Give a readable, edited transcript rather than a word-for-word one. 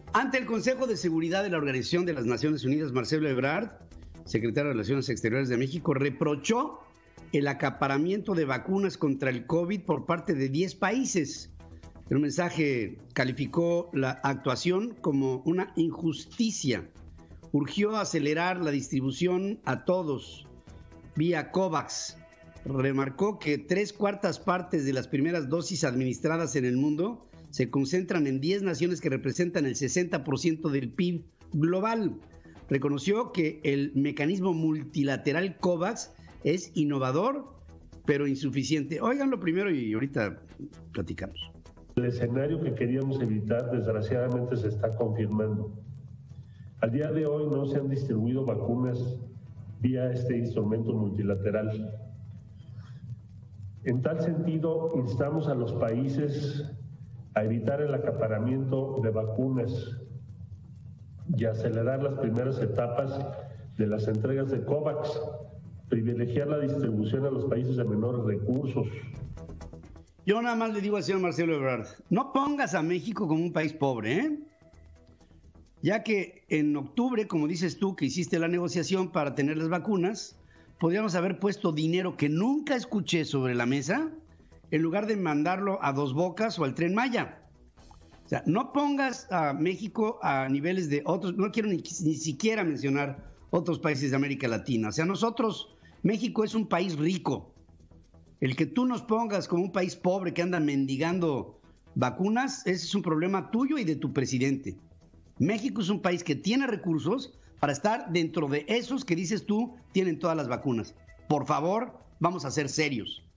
Ante el Consejo de Seguridad de la Organización de las Naciones Unidas, Marcelo Ebrard, secretario de Relaciones Exteriores de México, reprochó el acaparamiento de vacunas contra el COVID por parte de 10 países. En un mensaje calificó la actuación como una injusticia. Urgió acelerar la distribución a todos vía COVAX. Remarcó que 3/4 partes de las primeras dosis administradas en el mundo se concentran en 10 naciones que representan el 60% del PIB global. Reconoció que el mecanismo multilateral COVAX es innovador, pero insuficiente. Óiganlo primero y ahorita platicamos. El escenario que queríamos evitar, desgraciadamente, se está confirmando. Al día de hoy no se han distribuido vacunas vía este instrumento multilateral. En tal sentido, instamos a los países a evitar el acaparamiento de vacunas y acelerar las primeras etapas de las entregas de COVAX, privilegiar la distribución a los países de menores recursos. Yo nada más le digo al señor Marcelo Ebrard, no pongas a México como un país pobre, ¿eh? Ya que en octubre, como dices tú, que hiciste la negociación para tener las vacunas, podríamos haber puesto dinero que nunca escuché sobre la mesa, en lugar de mandarlo a Dos Bocas o al Tren Maya. O sea, no pongas a México a niveles de otros, no quiero ni siquiera mencionar otros países de América Latina. O sea, México es un país rico. El que tú nos pongas como un país pobre que anda mendigando vacunas, ese es un problema tuyo y de tu presidente. México es un país que tiene recursos para estar dentro de esos que dices tú tienen todas las vacunas. Por favor, vamos a ser serios.